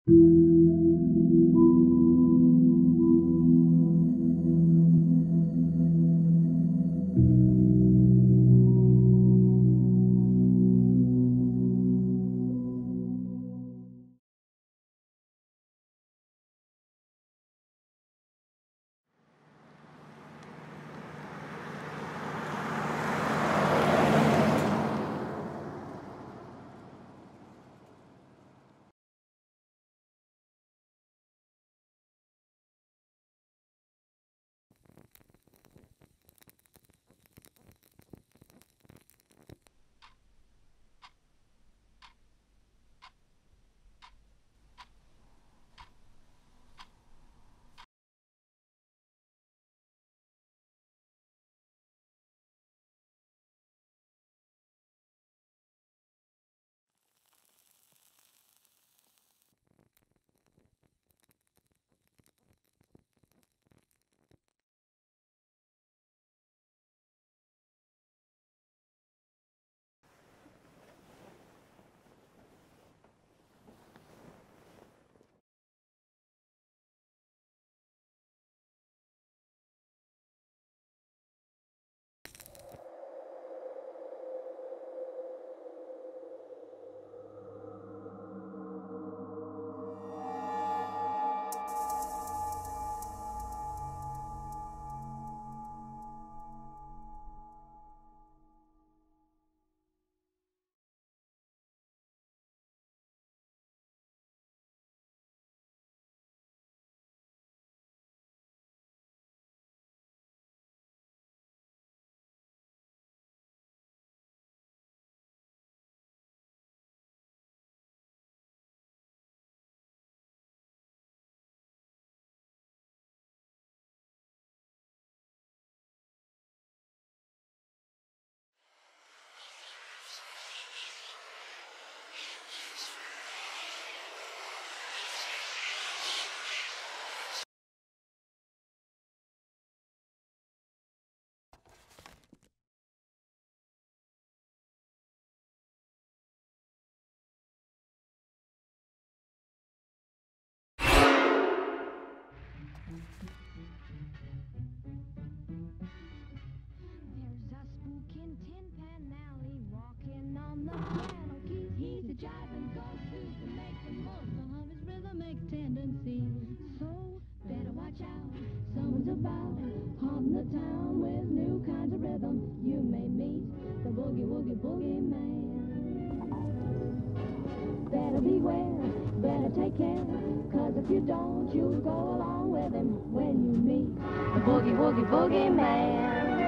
Take care, 'cause if you don't, you'll go along with him when you meet the boogie woogie boogie man.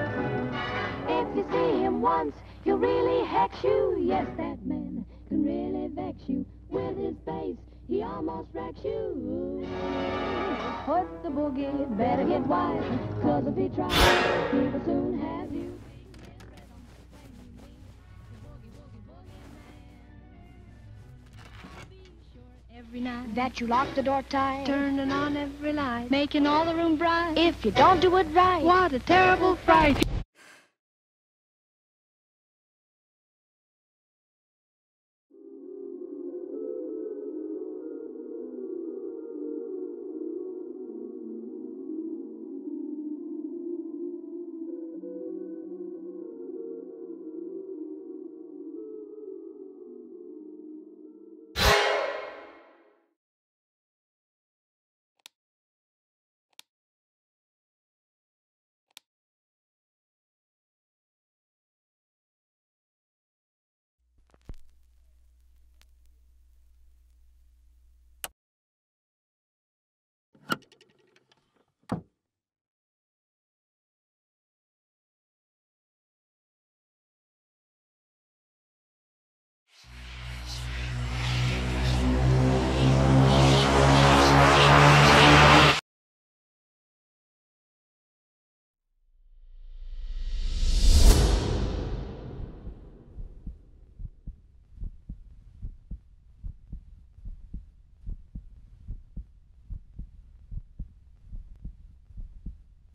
If you see him once, he'll really hex you. Yes, that man can really vex you. With his bass, he almost wrecks you. Put the boogie, better get wise, 'cause if he tries, he will soon have you. Every night that you lock the door tight, turning on every light, making all the room bright. If you don't do it right, what a terrible fright.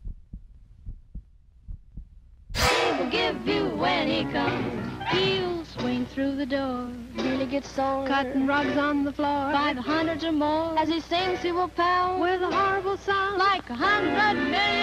Give you when he comes, he'll swing through the door. Billy gets sore, cutting rugs on the floor by the hundreds or more. As he sings, he will pound with a horrible sound like 100 million